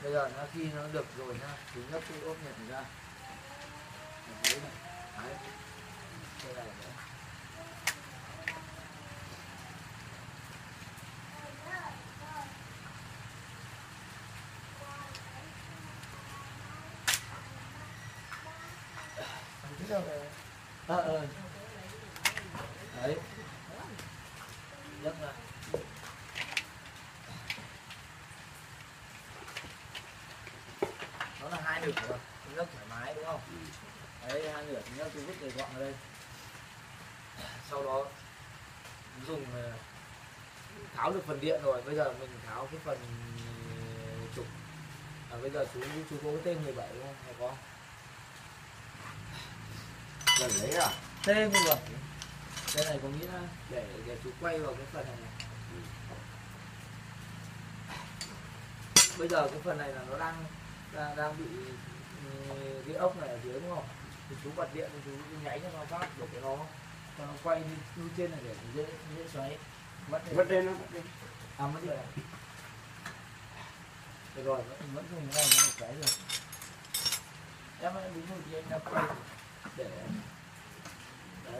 Bây giờ nó khi nó được rồi nhá, thì nhấc cái ốp nhật này ra. Ở dưới này. Đấy. Đây này đấy. Đấy. Nhấc ra. Nó là hai nửa rồi, nhấc thoải mái đúng không? Đấy, hai nửa nhấc tôi vứt để gọn ở đây. Sau đó dùng tháo được phần điện rồi, bây giờ mình tháo cái phần trục. Bây giờ chú có cái T17 đúng không? Hay có? Lần lấy à? T17. Cái này có nghĩa là để chú quay vào cái phần này này. Bây giờ cái phần này là nó đang bị cái ốc này ở dưới đúng không? Thì chú bật điện thì chú nháy cho nó phát để cho nó quay như trên này để dễ xoáy. Mất lên nó mất lên. À mất điện này. Được rồi, vẫn dùng cái này nó một cái rồi. Em ơi, đúng rồi thì anh đã quay để đấy.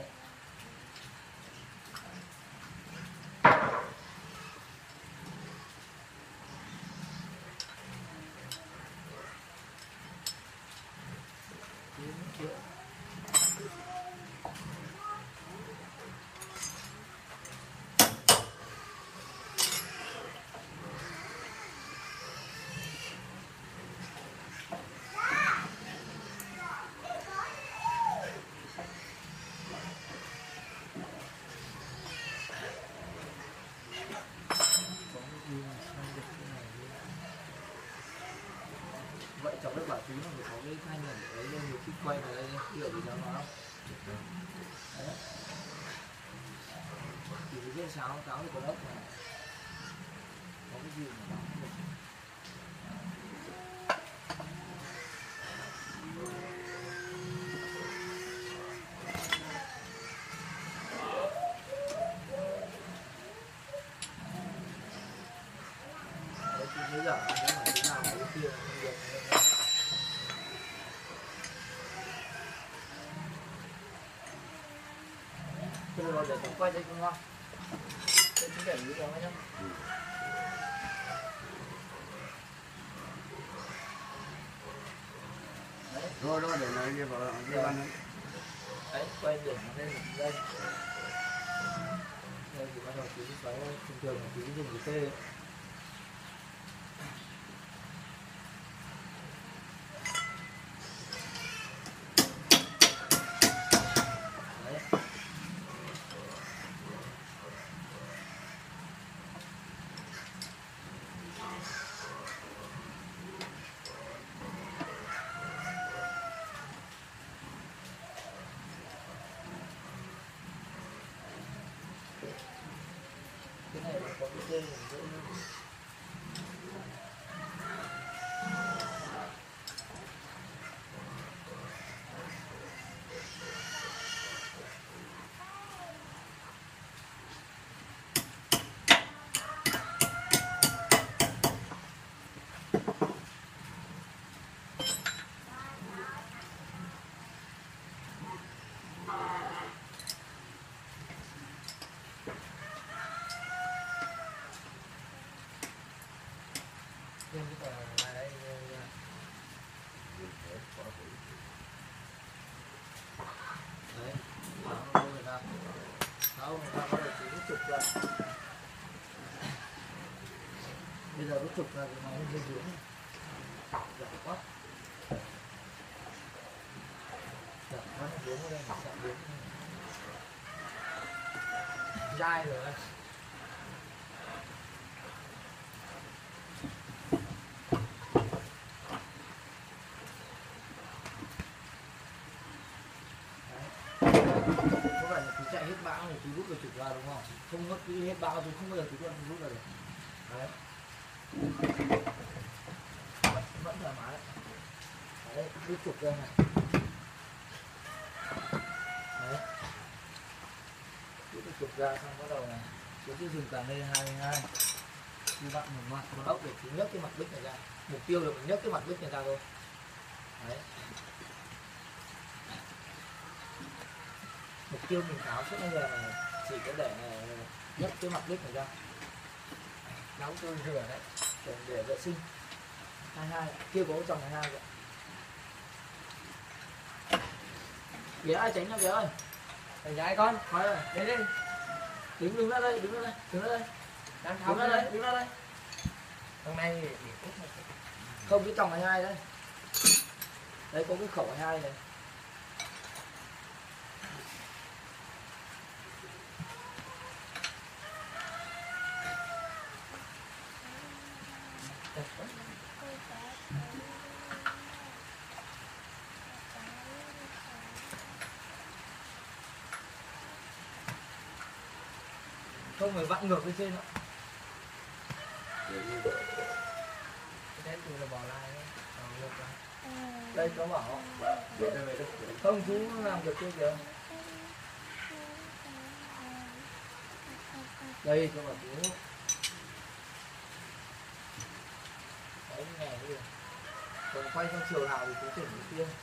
Vậy cháu mới bảo chú là phải có cái thanh này để lấy lên nhiều khi quay vào đây liệu thì nó không? Đấy. Thì cái sáo thì có ốc này. Có cái gì mà nó được. Đấy thì bây giờ nếu mà thế nào cái kia không được. Thế rồi để cháu quay đây không ngon. Để chú để ý cho nó nhá. Rồi để nó đi vào cái bàn đấy. Đấy, quay điểm nó lên đây. Đây thì bắt đầu chú xoáy thường thường là chú dùng cái T. Cái này là có cái dây dễ hơn. Trên cái tờ này đây đấy, tháo người ta bắt đầu chỉ rút trục ra. Bây giờ rút trục ra thì nó lên dưới giảm quá, giảm quá nó xuống ở đây mình chạm đến dai rồi đấy. Có phải là chú chạy hết bão thì chú rút được trục ra đúng không? Không mất hết bão chú không bao giờ chú rút ra được. Đấy. Vẫn thoải mái. Đấy, rút trục ra này. Đấy. Rút được trục ra xong bắt đầu này. Chú cứ dùng cả lên 22. Chú vặn một mặt con ốc để chú nhấc cái mặt bích này ra. Mục tiêu là mình nhấc cái mặt bếp người ta thôi. Đấy. Mục tiêu mình tháo suốt bây giờ là chỉ có để nhấc cái mặt bếp người ta. nấu tôi rửa đấy. Để vệ sinh. 22 kia có chồng 22 vậy. Kìa ai tránh nhau kìa ơi. Thầy dạy con. Thôi rồi. Đi đi. Đứng ra đây, đứng ra đây, đứng ra đây. Đang Đứng ra đây, đứng ra đây. Hôm nay Không, cái chồng 22 đấy. Đấy có cái khẩu 22 này. Không phải vặn ngược lên trên nữa. đến tôi là bỏ lại đấy. Còn ngược lại. Đây có bảo Về đây, về đây. không chú làm được chưa kìa. Đây cho bảo chú. Đấy nghe cái gì. Còn quay sang chiều nào thì chú chuyển cái kia.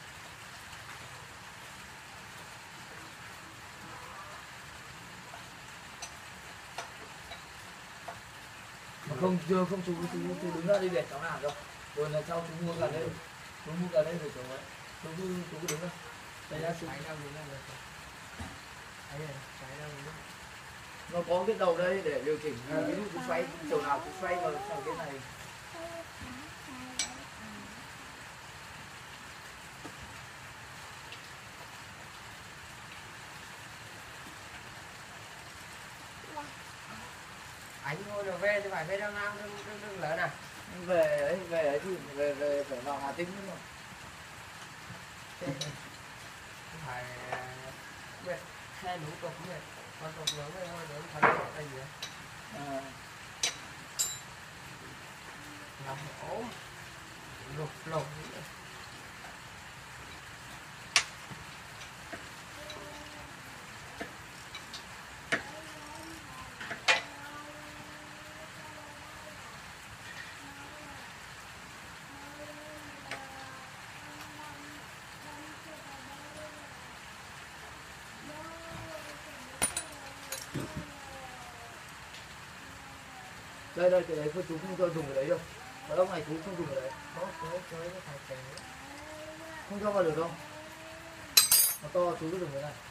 Mà không chưa không chú đứng ra đi để cháu làm đâu. Rồi là sau chú mua gần đây. Chú mua gần đây rồi chú ấy. Chú cứ đứng ra. Đây ra chú. Phải đâu đứng ra được. Đấy này, phải đâu đứng ra. Nó có cái đầu đây để điều chỉnh. Ví dụ chú xoay chiều nào chú xoay vào sang cái này. Anh thôi rồi về thì phải về Đông Nam đừng lớn à. Về ấy thì về phải vào Hà Tĩnh đúng không? Phải về xe đủ cục này. Con cục lớn này thôi để không phải có cái gì nữa. À, Nằm ốm. Lột. đây cái đấy thôi chú không cho dùng cái đấy đâu. Ở lúc này chú không dùng cái đấy. Có cái thằng tiền. Không cho vào được đâu. Nó to chú cứ dùng cái này.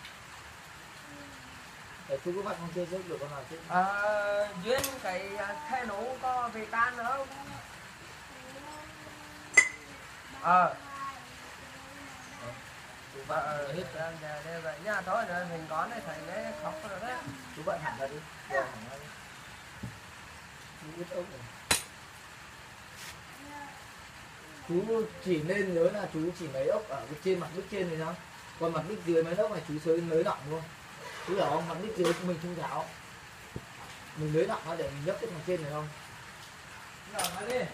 Để chú cứ bắt con chơi trước được con nào chứ. Duyên cái thay nổ có việc đan nữa không? Chú bắt hết. Đây vậy nha, thôi rồi mình có này thấy cái khóc rồi đấy. Chú bắt hẳn ra đi. Cho hẳn ra đi. Chú biết ốc rồi. Chú chỉ nên nhớ là chú chỉ lấy ốc ở cái trên mặt đít trên này thôi. Còn mặt đít dưới mấy ốc này chú sới nới lỏng luôn. Chú hiểu không? Mặt đít dưới mình không tháo. Mình nới lỏng nó để mình nhấc cái thằng trên này không? Rồi nói đi.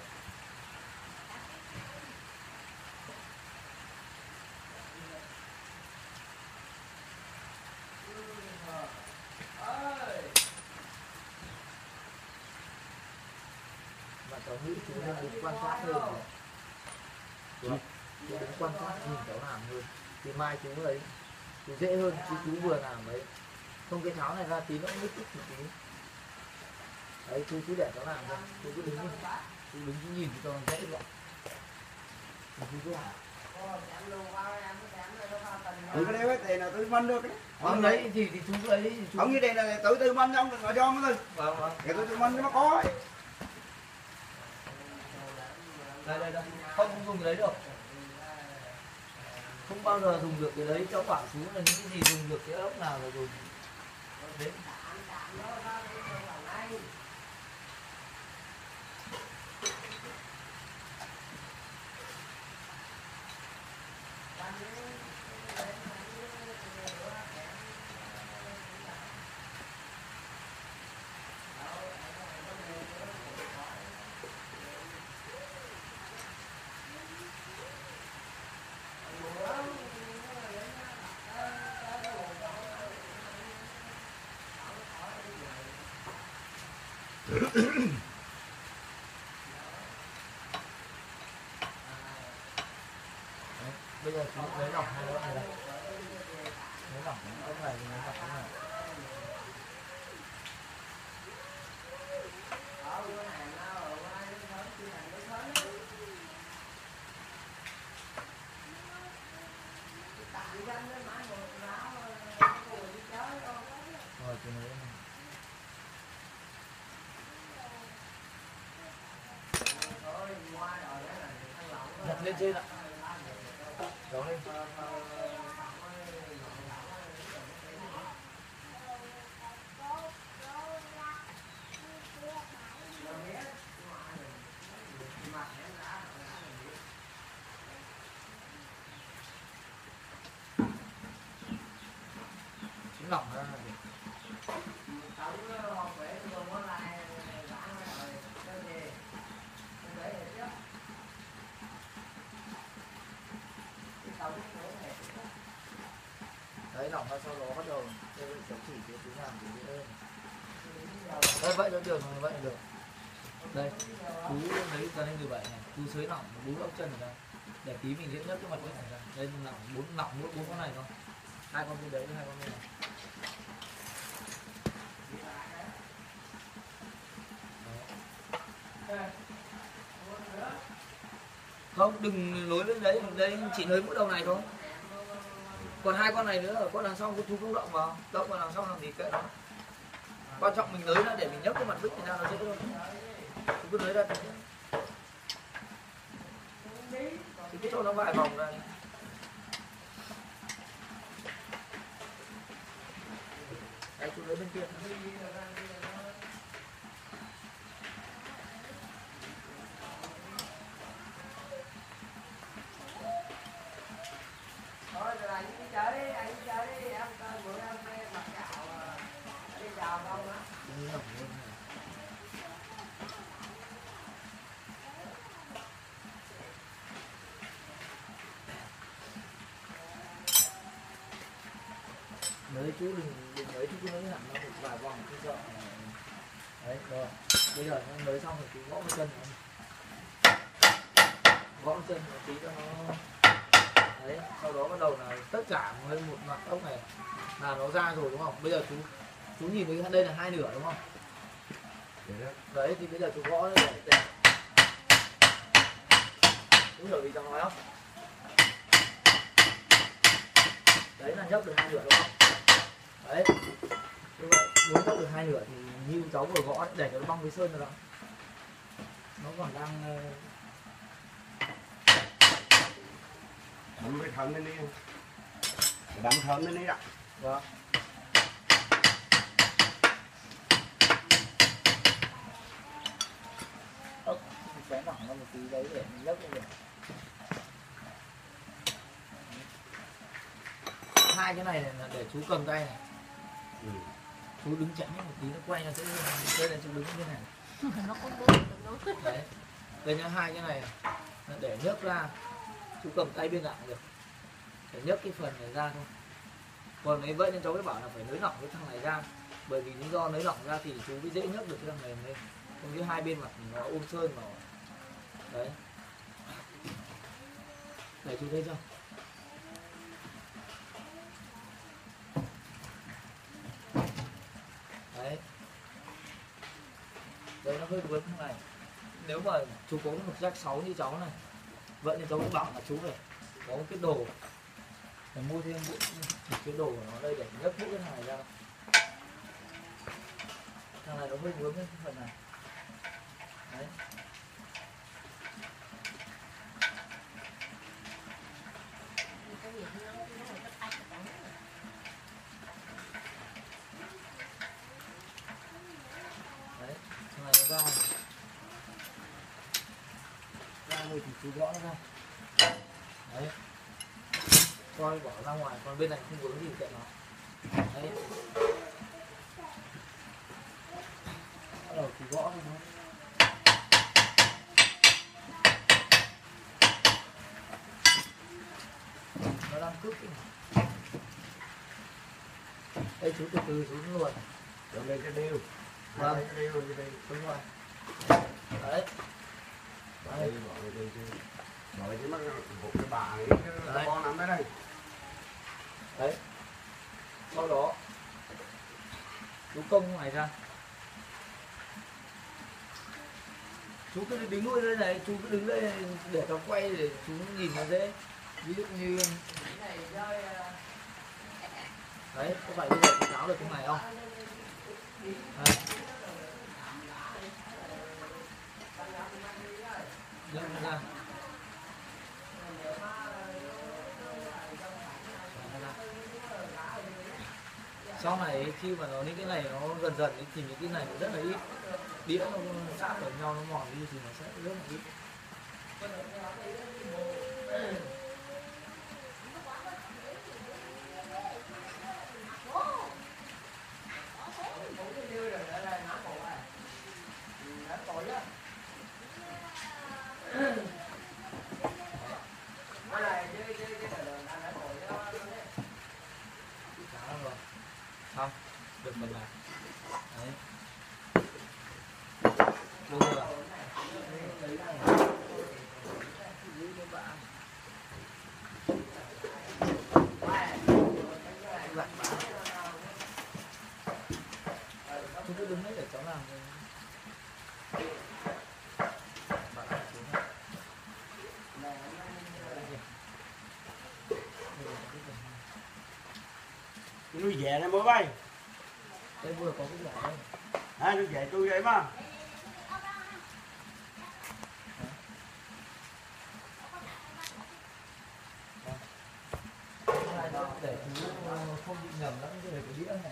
Mà cháu nghĩ chú nên đứng quan sát hơn rồi. Chú đứng quan sát nhìn cháu làm hơn. Thì mai chú ấy chú dễ hơn chứ chú vừa làm ấy. Không cái tháo này ra tí nó nít ít một tí. Đấy chú để cháu làm thôi. Chú cứ đứng đi. Chú đứng chú nhìn cho nó dễ vậy. Chú cứ làm. Ừ, cái đấy tiền là tôi mân được đấy. Ông đấy thì chú ấy thì chú. Ông như đây là tự tư mân ông đừng có cho nó thôi. Vâng. Để tôi mân cho nó có ấy. Đây. Không dùng cái đấy được. Không bao giờ dùng được cái đấy, cháu bảo chú là những cái gì dùng được cái ốc nào là dùng. Đấy. giờ chú lấy lỏng hai lỗ này đây, lấy lỏng cái này thì lấy lỏng cái này. Rồi chú lấy này. Nhặt lên trên ạ. Kéo lên. Chính lỏng ra này. Đấy, lỏng ra sau đó bắt đầu tôi sẽ chỉ cho chú làm thì dễ hơn. Đấy, vậy nó được, vậy là được. Đây, chú lấy ra lên 17 này, chú xới lỏng bú ốc chân này ra. Để tí mình dễ nhấc cái mặt vết này ra. Đây lỏng mỗi 4 con này thôi. 2 con bên đấy với 2 con bên này. Không, đừng nối lên đấy, đây chỉ nới mỗi đầu này thôi. Còn 2 con này nữa ở con đằng sau chú không động vào đằng sau làm gì kệ nó. Quan trọng mình nới ra để mình nhấc cái mặt vít này ra nó dễ thôi. Chú cứ nới ra thôi. Chú cứ cho nó vài vòng ra. Đấy, chú nới bên kia. Nới chú đừng nới chú cứ nới hẳn nó một vài vòng cứ sợ. Đấy rồi, bây giờ nó nới xong rồi chú gõ cái chân một tí cho nó. Đấy, sau đó bắt đầu là tất cả với một mặt ốc này là nó ra rồi đúng không? Bây giờ chú nhìn thấy đây là 2 nửa đúng không? Đấy thì bây giờ chú gõ để chú hiểu gì cháu nói không? Đấy là nhấc được 2 nửa đúng không? Đấy, như vậy muốn nhấc được 2 nửa thì như cháu vừa gõ để cho nó bong cái sơn rồi đó. Nó còn đang đấm cái thân lên đi, đấm thân lên đi ạ. vâng. Ốc xé lỏng ra một tí đấy để mình nhấc lên được. 2 cái này là để chú cầm tay này. Chú đứng chắn một tí nó quay ra sẽ đây là chú đứng như thế này. Nó không đúng. Đấy. Đây nhá, 2 cái này là để nhấc ra. Chú cầm tay bên cạnh được. Để nhấc cái phần này ra thôi. Còn ấy vậy nên cháu mới bảo là phải nới lỏng cái thằng này ra. Bởi vì lý do nới lỏng ra thì chú mới dễ nhấc được cái thằng này lên. Không như 2 bên mặt nó ôm sơn vào. Đấy. Để chú thấy chưa? Đấy. Đấy nó hơi vướng thằng này. Nếu mà chú có một jack 6 như cháu này, vậy nên cháu cũng bảo là chú phải có một cái đồ, phải mua thêm một cái đồ của nó đây để nhấc mũi cái thằng này ra. Thằng này nó hơi vướng cái phần này. Đấy. Đấy, thằng này nó ra rồi thì chú gõ nó ra. Đấy, coi bỏ ra ngoài, còn bên này không vướng gì kệ nó. Đấy, bắt đầu chú gõ nó thôi. Nó đang cướp cái này. Đây chú từ từ xuống luôn. Rồi lên cái đeo. Vâng. Cái đeo lên cái đeo. Đúng rồi. Đấy. Đây bỏ lên đây chứ. Rồi chứ nó một cái bà ấy Đấy. con nằm đây. Đấy, sau đó chú công này ra, chú cứ đứng nuôi đây này, chú cứ đứng đây để nó quay để chú nhìn nó dễ. Ví dụ như đấy, có phải bây giờ chú tháo được cái này không? Đấy. Dâng ra. Sau này khi mà nó những cái này nó dần dần ấy, thì những cái này nó rất là ít, đĩa nó sát vào nhau nó mòn đi thì nó sẽ rất là ít. Chả lắm rồi, xong được phần này đấy, đúng rồi. Lạnh bã. Chú cứ đứng đấy để cháu làm thôi. Bạn làm xuống này. Cái nuôi về này bố bay. Đây vừa có cái vỏ đây. À nuôi về tôi vậy mà. Để chú không bị nhầm lẫn cái này cái đĩa này.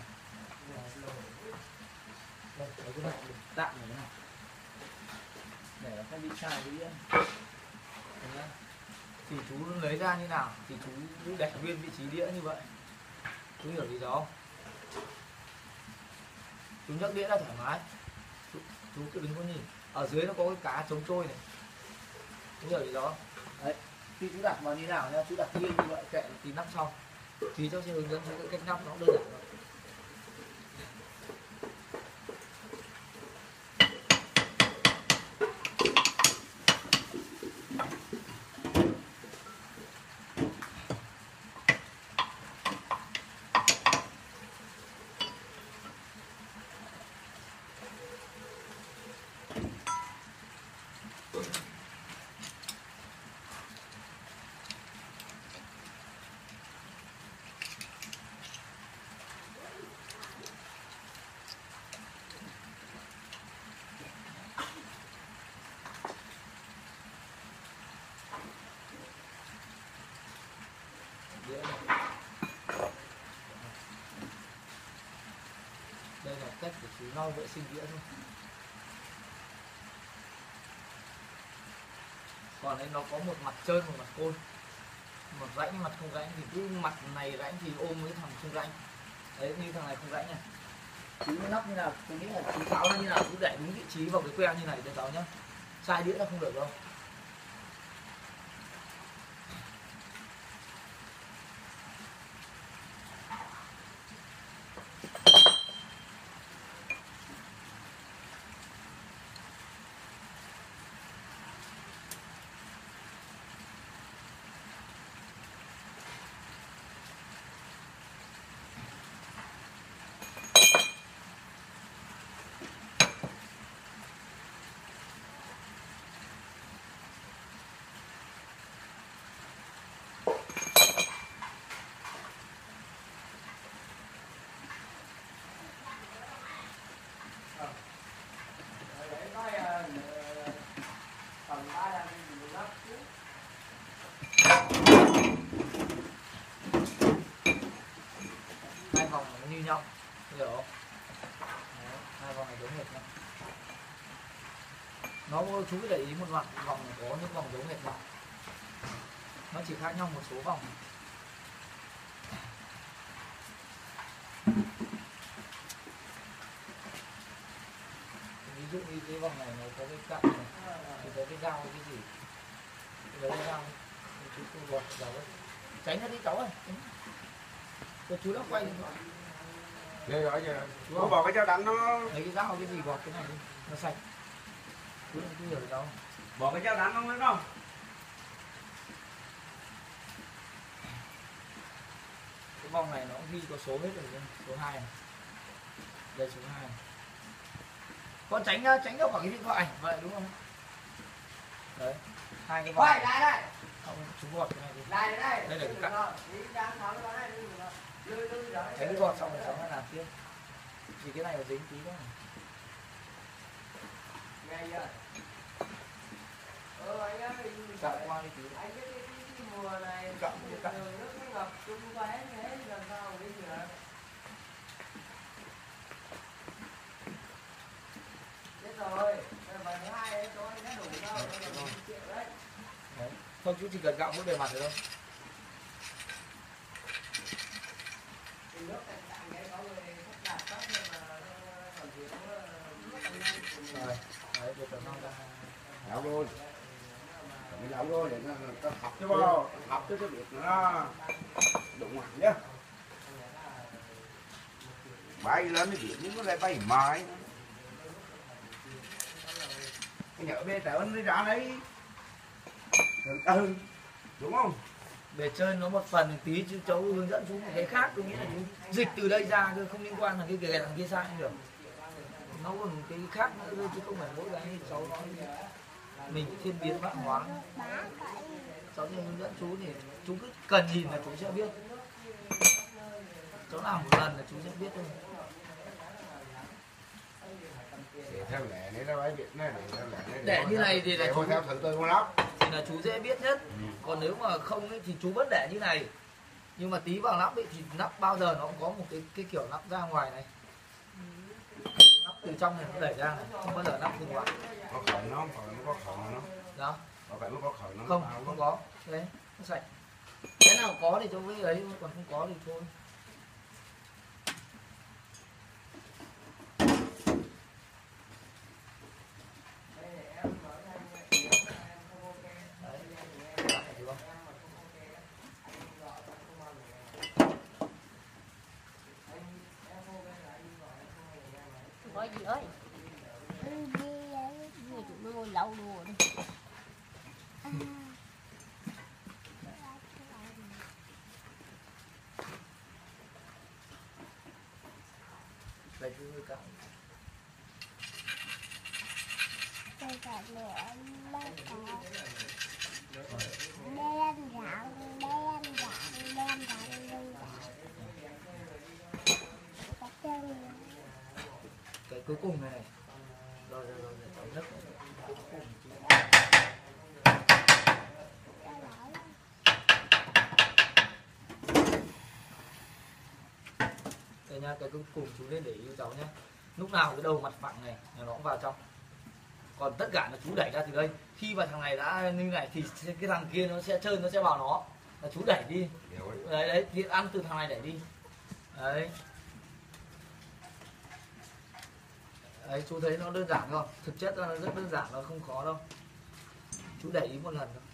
Đây, lấy cái này tạm này này. Để nó không bị sai cái đĩa. Đấy nhá. Thì chú lấy ra như nào thì chú để nguyên vị trí đĩa như vậy. Chú hiểu gì đó không? Chú nhấc đĩa ra thoải mái. Chú cứ đứng có nhìn. Ở dưới nó có cái cá chống trôi này. Chú hiểu gì đó. Đấy. Khi chú đặt vào như nào nha, chú đặt nghiêng như vậy, kệ tí nắp sau. Thì cháu sẽ hướng dẫn chú cách nắp nó đơn giản thôi. Đĩa này. Đây là cách để chú lau vệ sinh đĩa thôi. Còn đây nó có một mặt trơn, một mặt côn, một rãnh, mặt không rãnh thì cứ mặt này rãnh thì ôm với thằng không rãnh. Đấy, như thằng này không rãnh này. Chú nắp như nào, tôi nghĩ là chú tháo ra như nào, chú để đúng vị trí vào cái que như này cho cháu nhá. Sai đĩa là không được đâu. Hai vòng nó như nhau, hiểu không? Đấy, hai vòng này giống hệt nhau. Nó chú cứ để ý một vòng có những vòng giống hệt nhau, nó chỉ khác nhau một số vòng. Ví dụ như cái vòng này nó có cái cạnh này, thì có cái dao cái gì, lấy cái dao chú cứ gọt vào đấy, tránh nó đi cháu ơi, cho chú nó quay đi. Đây rồi giờ. Chú bỏ cái dao đánh nó. Lấy cái dao cái gì gọt cái này đi, nó sạch. Chú hiểu được đâu? Bỏ cái dao đánh nó nữa không? cái vòng này nó ghi có số hết rồi, số 2 này. Đây số 2 này. Con tránh ra khỏi cái điện thoại vậy đúng không? Đấy, hai cái vòng. Đây. Không, chú gọt cái này đi. Đây. Đây là cái cắt. Thấy cái gọt xong rồi cháu lại làm tiếp. Vì cái này là dính tí đó. Nghe chưa? Anh ơi, Cạo qua đi tí. anh biết cái mùa này Cạo. nước nó ngập chung quanh hết làm sao mà đi được. Chết rồi, bài thứ hai ấy, cho anh đã đủ đâu, nó là 1 triệu đấy. Đấy. Không, chú chỉ cần gạo mỗi bề mặt được thôi. Thì nước cạnh cạnh cái có người phức tạp lắm nhưng mà nó còn gì nó Rồi, đấy, để tầm 5 ra. Lão luôn. Mình lão luôn để nó học chứ bao, học chứ cái việc nó đụng mặt nhá. Bay lên cái việc nó lại bay mãi. Cái nhỡ bê tẹo nó ra đấy. Đúng không? Bề trên nó một phần tí chứ cháu hướng dẫn chú một cái khác, tôi nghĩ là chú dịch từ đây ra chứ không liên quan là cái thằng kia sai được. Nó còn cái khác nữa chứ không phải mỗi cái như cháu nói. Mình thiên biến vạn hóa. Cháu thì hướng dẫn chú thì chú cứ cần nhìn là chú sẽ biết. Cháu làm một lần là chú sẽ biết thôi. Để theo lệ này nó phải việc này Để như này thì là chú theo thứ tự con lóc thì là chú dễ biết nhất. Còn nếu mà không ấy, thì chú vẫn để như này. Nhưng mà tí vào nắp ấy, thì nắp bao giờ nó cũng có một cái kiểu nắp ra ngoài này. Nắp từ trong này nó đẩy ra này, không bao giờ nắp từ ngoài. có khởi nó có khởi nó Đó, có phải nó có khởi nó không có. Đấy, nó sạch. Cái nào có thì cháu với ấy, còn không có thì thôi. Gọi gì ơi? Người tụi nó ngồi lẩu đùa đi. Đây chú hơi cạo. Cái cuối cùng này này. Rồi cháu nhấc. Đây nha, cái cuối cùng chú nên để ý cháu nhé. Lúc nào cái đầu mặt phẳng này nó cũng vào trong. Còn tất cả là chú đẩy ra từ đây. Khi mà thằng này đã như này thì cái thằng kia nó sẽ trơn, nó sẽ vào nó. Là chú đẩy đi. Đấy, điện ăn từ thằng này đẩy đi. Đấy. Đấy, chú thấy nó đơn giản không? Thực chất là nó rất đơn giản, nó không khó đâu. Chú để ý một lần thôi.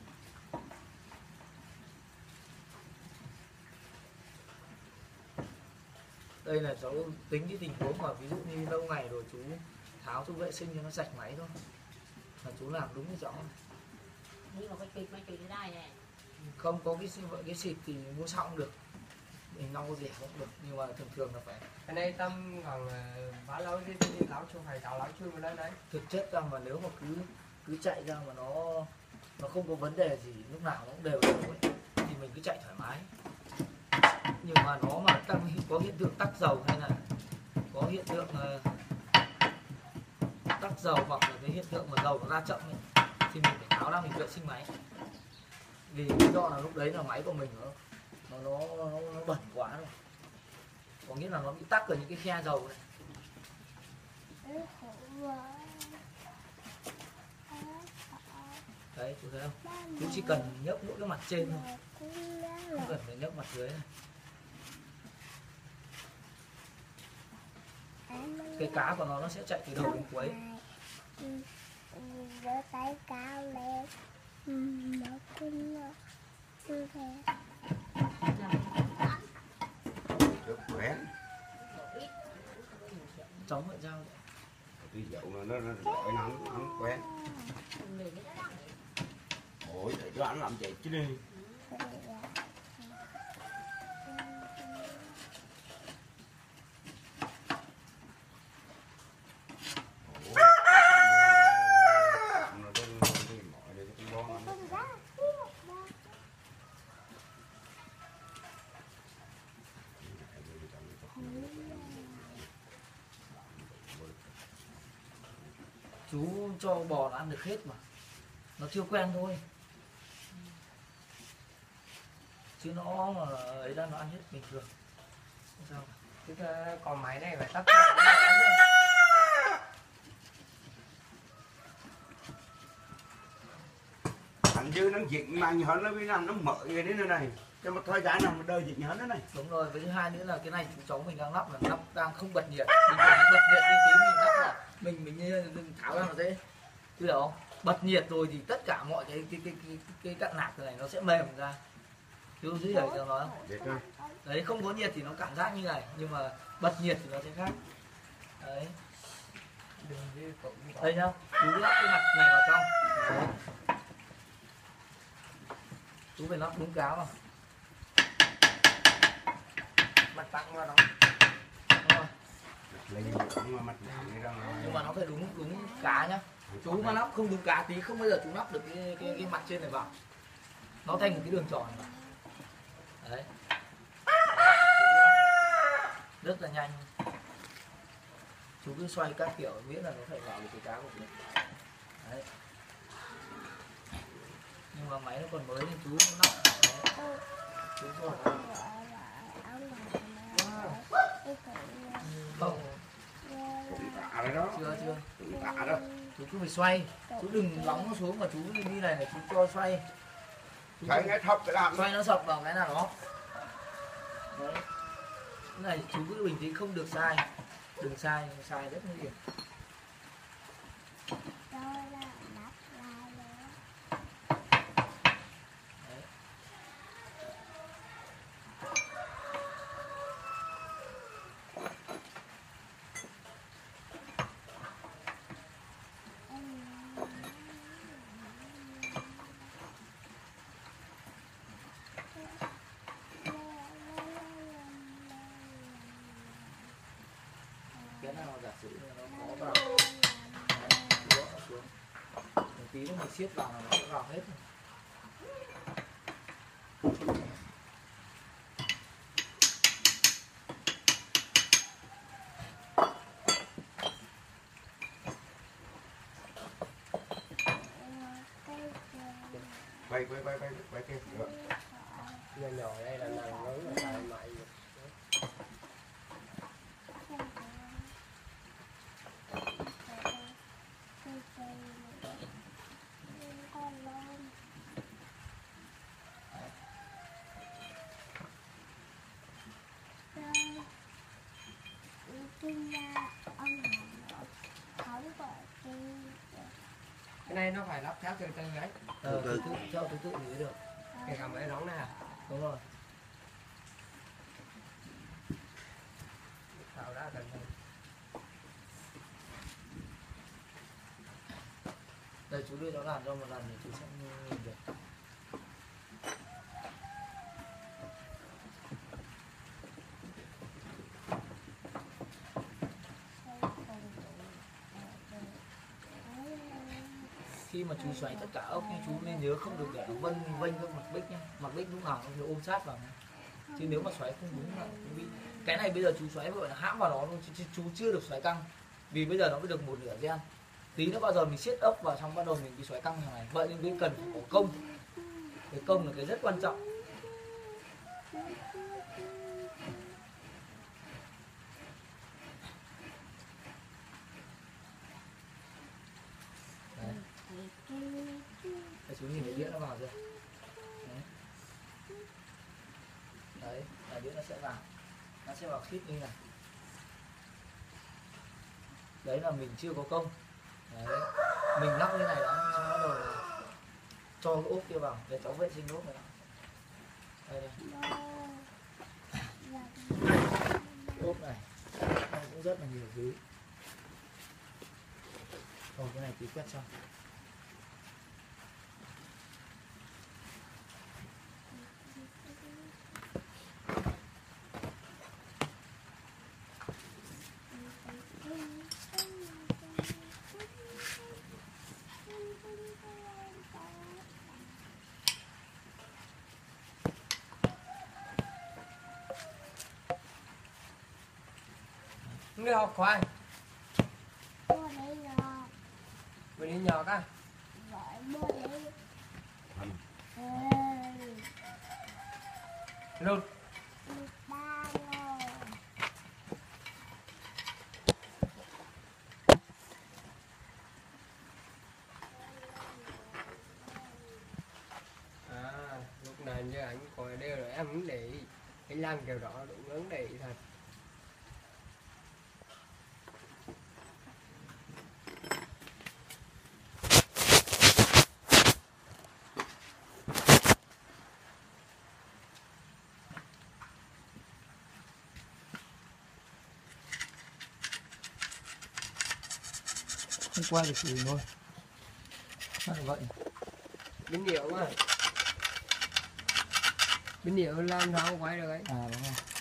Đây là cháu tính cái tình huống mà ví dụ như lâu ngày rồi chú tháo chú vệ sinh cho nó sạch máy thôi. Là chú làm đúng cái cháu. Đi vào cái kịch máy kịch đây này. Không có cái xịt thì mua xong cũng được. Mình lau rẻ cũng được, nhưng mà thường là phải. Cái này tâm khoảng bao lâu thì lão chưa phải cạo lão chưa mà lên đấy. Thực chất ra mà nếu mà cứ chạy ra mà nó không có vấn đề gì, lúc nào nó cũng đều đều ấy, thì mình cứ chạy thoải mái. Nhưng mà nó mà có hiện tượng tắc dầu hay là có hiện tượng tắc dầu hoặc là cái hiện tượng mà dầu nó ra chậm ấy, thì mình phải tháo ra mình vệ sinh máy. Vì lý do là lúc đấy là máy của mình nó bẩn quá rồi. Có nghĩa là nó bị tắc ở những cái khe dầu này. Đấy, chú thấy không? Chú chỉ cần nhấc mỗi cái mặt trên thôi, không cần phải nhấc mặt dưới này. Cái cá của nó sẽ chạy từ đầu đến cuối. Rửa tay cao lên. Nó kinh nó. được quen Cháu mượn dao. đi dậu nó gọi nó quen ôi để cho anh làm vậy chứ đi chú cho bò nó ăn được hết mà, nó chưa quen thôi, chứ nó mà ấy ra nó ăn hết bình thường không sao cả. Chứ còn máy này phải tắt cho nó ăn nữa. Thành dư nó dịch mà nhỏ nó bị làm nó mở cái đến nơi này cho một thời gian nào mà đời dịch nhỏ nó này. Đúng rồi, với thứ hai nữa là cái này chú cháu mình đang lắp là lắp đang không bật nhiệt, mình bật nhiệt lên tí mình lắp là mình tháo ra là dễ, chứ hiểu không? Bật nhiệt rồi thì tất cả mọi cái cặn nạc này nó sẽ mềm ra, chú dễ hiểu cho nó không? Để coi. Đấy, không có nhiệt thì nó cảm giác như này, nhưng mà bật nhiệt thì nó sẽ khác. Đấy, Đừng như cậu như đây nhá, chú lắp cái mặt này vào trong. Đấy. Chú phải lắp đúng cá vào. mặt tặng vào đó. Đúng rồi. Lấy cũng mặt này ra. Nhưng mà nó phải đúng cá nhá. Chú mà lắp không đúng cá tí không bao giờ chú lắp được cái mặt trên này vào, nó thành một cái đường tròn này. Đấy, rất là nhanh, chú cứ xoay các kiểu miễn là nó phải vào được cái cá của mình. Đấy, nhưng mà máy nó còn mới nên chú lắp. Đấy, chú cho vào. Không, Cũng tạ rồi đó. chưa Cũng tạ đó. chú cứ phải xoay, chú đừng nóng nó xuống mà chú như này này, chú cho xoay. Chú Thấy ngay thấp cái làm. xoay nó sập vào cái nào đó. Đấy, cái này chú cứ bình tĩnh, không được sai, đừng sai rất nguy hiểm. Đấy. Cái nào giả sử như nó có vào, đấy, gõ xuống một tí nữa mình siết vào là nó sẽ vào hết rồi. Quay cái nữa. Nhỏ nhỏ đây là nàng lớn là xài mại. Cái này nó phải lắp theo từ từ đấy. Từ từ theo thứ tự thì mới được. Kể cả mấy nóng này à? Đúng rồi. Tháo ra gần đây. Đây chú đưa nó làm cho một lần thì chú sẽ nhìn được. Khi mà chú xoáy tất cả ốc thì chú nên nhớ không được để nó vênh vênh các mặt bích nhé, mặt bích lúc nào nó phải ôm sát vào nhé. Chứ nếu mà xoáy không đúng là cũng bị. Cái này bây giờ chú xoáy gọi là hãm vào nó thôi, chú chưa được xoáy căng, vì bây giờ nó mới được một nửa gen. Tí nữa bao giờ mình siết ốc vào xong bắt đầu mình đi xoáy căng như này. Vậy nên mới cần phải có công. Cái công là cái rất quan trọng. Đấy. Đấy, chú nhìn thấy đĩa nó vào chưa? Đấy. Đấy, là đĩa nó sẽ vào. Nó sẽ vào khít như này. Đấy là mình chưa có công. Đấy. Mình lắp như này đã bắt đầu là cho cái ốp kia vào để cháu vệ sinh ốp này. Đây đây. Ốp này nó cũng rất là nhiều thứ. Rồi cái này tí quét xong. Không được học khoai. Mình đi nhỏ á. gọi bố đi. Ê, Luôn. ba ngồi. À, lúc này như anh coi đều rồi em muốn để ý. Anh làm kiểu đó đúng lớn để ý thật. Không qua được gì thôi. Sao lại vậy? Bính điệu mà. Bính điệu làm sao không quay được ấy. À đúng rồi.